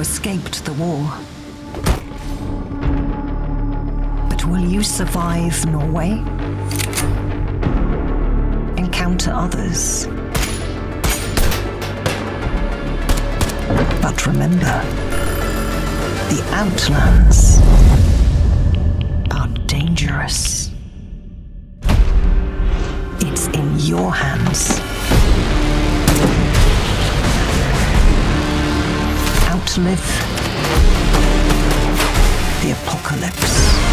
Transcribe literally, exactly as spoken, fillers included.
escaped the war. But will you survive Norway? Encounter others? But remember, the Outlands are dangerous. It's in your hands. Outlive the apocalypse.